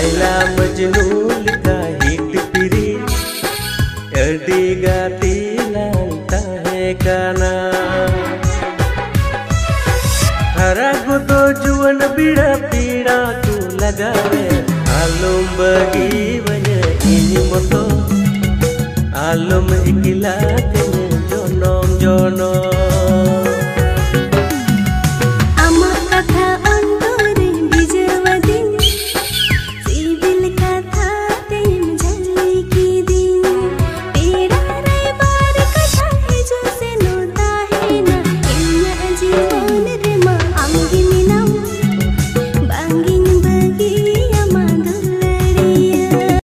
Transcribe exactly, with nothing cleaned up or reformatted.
लाइला मजनू लिखा हिट पिरी अडी गाती लालता है काना हरा गुदो जुवन बीड़ा पीड़ा तू लगावे आलम बगी वने इनी मतो आलम इकिला